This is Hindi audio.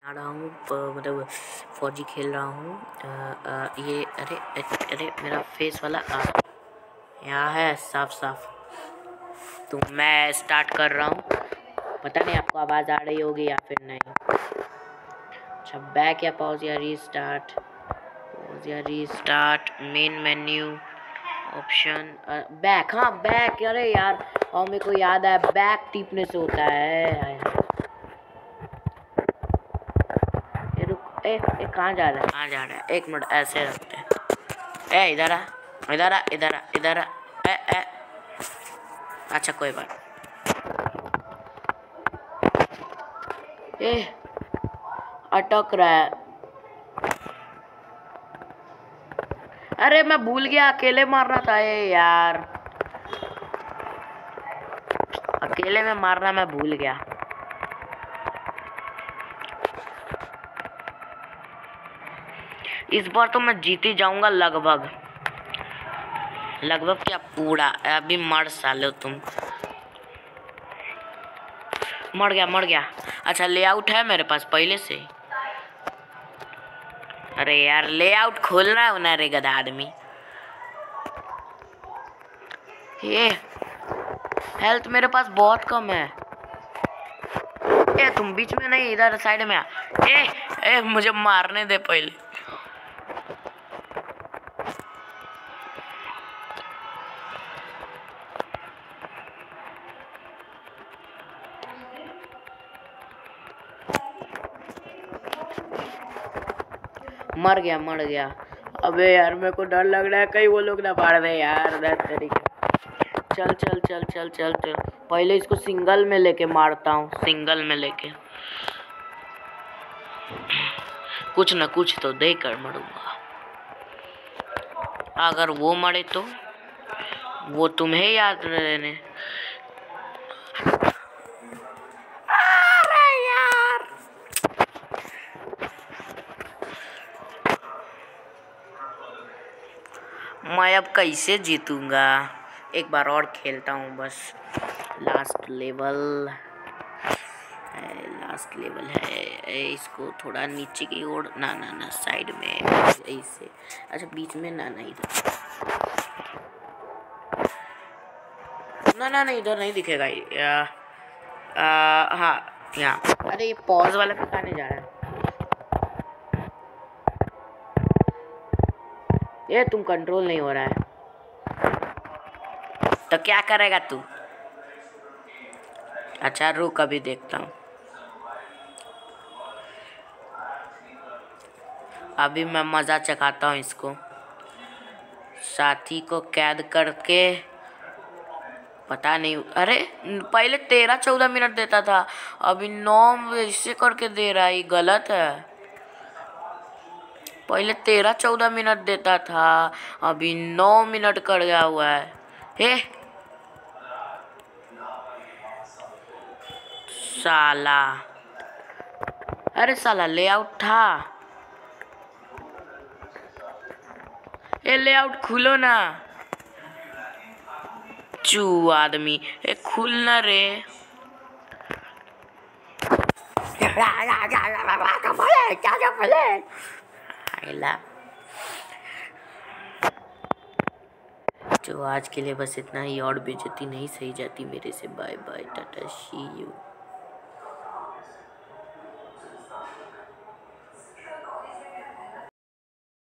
आ रहा हूँ मतलब फौजी खेल रहा हूँ। ये अरे अरे मेरा फेस वाला यहाँ है साफ साफ। तो मैं स्टार्ट कर रहा हूँ। पता नहीं आपको आवाज़ आ रही होगी या फिर नहीं। अच्छा, बैक या पॉज या रीस्टार्ट, पॉज या restart, main menu option, back. हाँ बैक, अरे यार और मेरे को याद है बैक टिपने से होता है। कहाँ जा रहा है, कहाँ जा रहा है? एक मिनट ऐसे रखते हैं। इधर आ, इधर आ, इधर आ, इधर आ। अच्छा कोई बात। अटक रहा है। अरे मैं भूल गया अकेले मारना था। यार अकेले में मारना मैं भूल गया। इस बार तो मैं जीत ही जाऊंगा लगभग क्या पूरा। अभी मर साले तुम। मर गया। अच्छा लेआउट है मेरे पास पहले से। अरे यार लेआउट खोलना है ना रे गधा आदमी। ये हेल्थ मेरे पास बहुत कम है। तुम बीच में नहीं, इधर साइड में आ। मुझे मारने दे पहले। मर गया। अबे यार मेरे को डर लग रहा है कहीं वो लोग ना मार दे यार। चल पहले इसको सिंगल में लेके मारता हूँ। सिंगल में लेके कुछ न कुछ तो देकर मरूंगा। अगर वो मरे तो वो तुम्हें याद रहने। अरे यार मैं अब कैसे जीतूंगा। एक बार और खेलता हूँ बस। लास्ट लेवल है। इसको थोड़ा नीचे की ओर ना साइड में ऐसे। अच्छा बीच में ना इधर ना इधर नहीं दिखेगा। हाँ यहाँ। अरे ये पॉज वाला पे कहाँ जा रहा है? ये तुम कंट्रोल नहीं हो रहा है तो क्या करेगा तू? अच्छा रुक अभी देखता हूँ। अभी मैं मज़ा चखाता हूँ इसको। साथी को कैद करके पता नहीं। अरे पहले 13-14 मिनट देता था, अभी 9 ऐसे करके दे रहा है। गलत है। पहले 13-14 मिनट देता था, अभी 9 मिनट कर गया हुआ है। साला। अरे साला लेआउट था। लेआउट खुलो ना चू आदमी। खुलना रे। तो आज के लिए बस इतना ही, और बेइज्जती नहीं सही जाती मेरे से। Bye bye, tata, see you.